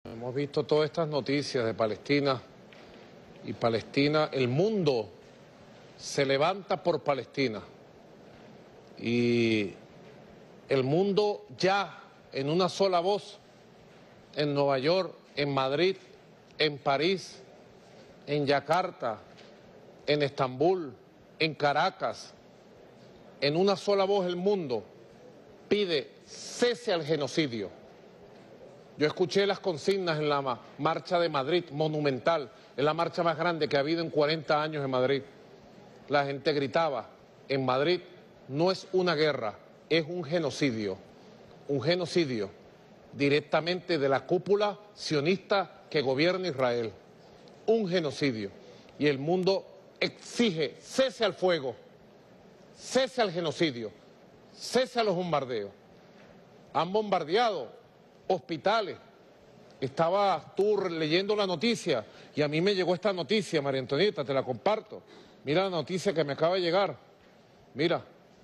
Hemos visto todas estas noticias de Palestina y Palestina, el mundo se levanta por Palestina y el mundo ya en una sola voz, en Nueva York, en Madrid, en París, en Yakarta, en Estambul, en Caracas, en una sola voz el mundo pide cese al genocidio. Yo escuché las consignas en la marcha de Madrid, monumental, es la marcha más grande que ha habido en 40 años en Madrid. La gente gritaba, en Madrid no es una guerra, es un genocidio directamente de la cúpula sionista que gobierna Israel, un genocidio. Y el mundo exige cese al fuego, cese al genocidio, cese a los bombardeos. Han bombardeado hospitales. Estaba tú leyendo la noticia y a mí me llegó esta noticia, María Antonieta, te la comparto. Mira la noticia que me acaba de llegar. Mira.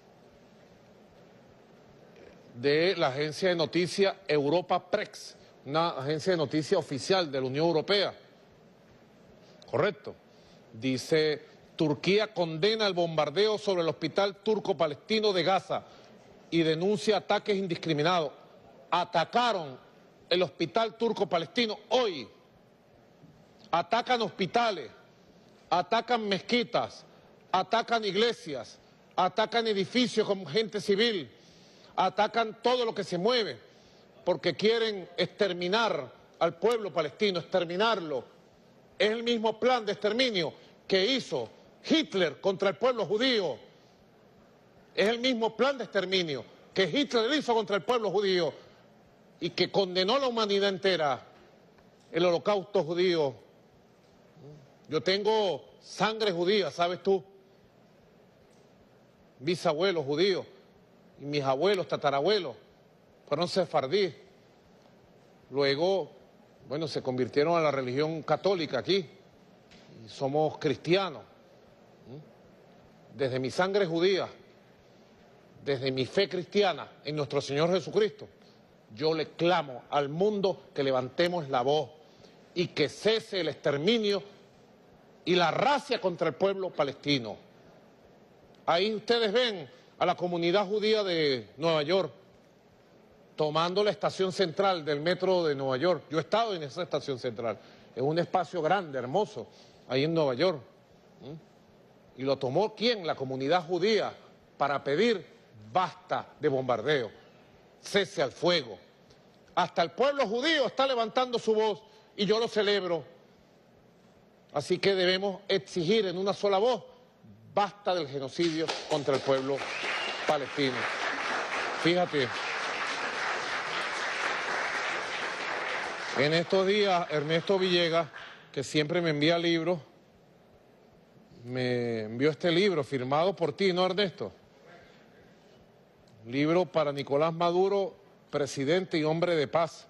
De la agencia de noticias Europa Press, una agencia de noticias oficial de la Unión Europea. Correcto. Dice, Turquía condena el bombardeo sobre el hospital turco-palestino de Gaza y denuncia ataques indiscriminados. Atacaron el hospital turco-palestino hoy. Atacan hospitales, atacan mezquitas, atacan iglesias, atacan edificios con gente civil, atacan todo lo que se mueve, porque quieren exterminar al pueblo palestino, exterminarlo. Es el mismo plan de exterminio que hizo Hitler contra el pueblo judío. Es el mismo plan de exterminio que Hitler hizo contra el pueblo judío y que condenó a la humanidad entera, el holocausto judío. Yo tengo sangre judía, ¿sabes tú? Bisabuelos judíos y mis abuelos, tatarabuelos, fueron sefardíes. Luego, bueno, se convirtieron a la religión católica aquí y somos cristianos. Desde mi sangre judía, desde mi fe cristiana en nuestro Señor Jesucristo, yo le clamo al mundo que levantemos la voz y que cese el exterminio y la racia contra el pueblo palestino. Ahí ustedes ven a la comunidad judía de Nueva York tomando la estación central del metro de Nueva York. Yo he estado en esa estación central, es un espacio grande, hermoso, ahí en Nueva York. Y lo tomó ¿quién? La comunidad judía, para pedir basta de bombardeo, cese al fuego. Hasta el pueblo judío está levantando su voz y yo lo celebro. Así que debemos exigir en una sola voz, basta del genocidio contra el pueblo palestino. Fíjate, en estos días Ernesto Villegas, que siempre me envía libros, me envió este libro firmado por ti, ¿no, Ernesto? Libro para Nicolás Maduro, presidente y hombre de paz.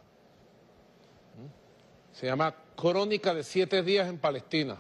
Se llama Crónica de 7 días en Palestina.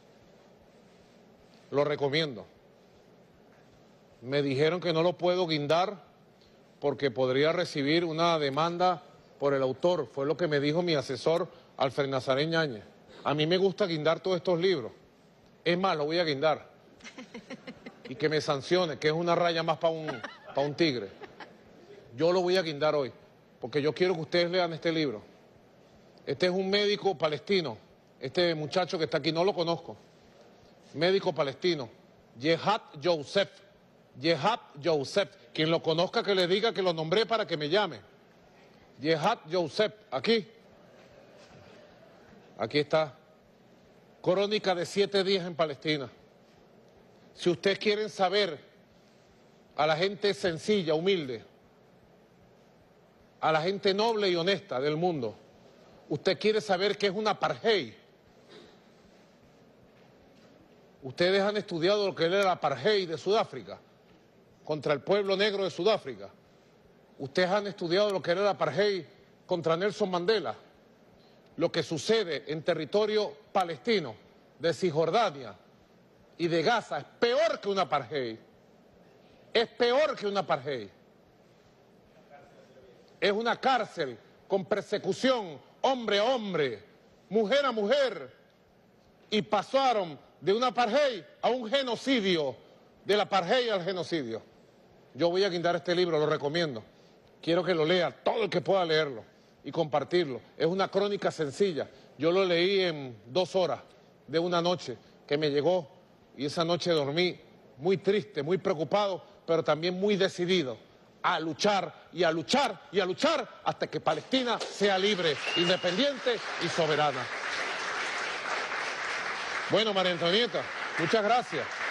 Lo recomiendo. Me dijeron que no lo puedo guindar porque podría recibir una demanda por el autor. Fue lo que me dijo mi asesor, Alfred Nazaret Ñañez. A mí me gusta guindar todos estos libros. Es más, lo voy a guindar. Y que me sancione, que es una raya más para un tigre. Yo lo voy a guindar hoy, porque yo quiero que ustedes lean este libro. Este es un médico palestino, este muchacho que está aquí, no lo conozco. Médico palestino, Yehad Youssef. Yehad Youssef. Quien lo conozca que le diga que lo nombré para que me llame. Yehad Youssef, aquí. Aquí está. Crónica de 7 días en Palestina. Si ustedes quieren saber a la gente sencilla, humilde, a la gente noble y honesta del mundo, usted quiere saber qué es un apartheid. Ustedes han estudiado lo que era el apartheid de Sudáfrica, contra el pueblo negro de Sudáfrica. Ustedes han estudiado lo que era el apartheid contra Nelson Mandela. Lo que sucede en territorio palestino, de Cisjordania y de Gaza, es peor que un apartheid. Es peor que un apartheid. Es una cárcel con persecución hombre a hombre, mujer a mujer, y pasaron de un apartheid a un genocidio, del apartheid al genocidio. Yo voy a guindar este libro, lo recomiendo. Quiero que lo lea todo el que pueda leerlo y compartirlo. Es una crónica sencilla. Yo lo leí en 2 horas de una noche que me llegó, y esa noche dormí muy triste, muy preocupado, pero también muy decidido a luchar y a luchar y a luchar hasta que Palestina sea libre, independiente y soberana. Bueno, María Antonieta, muchas gracias.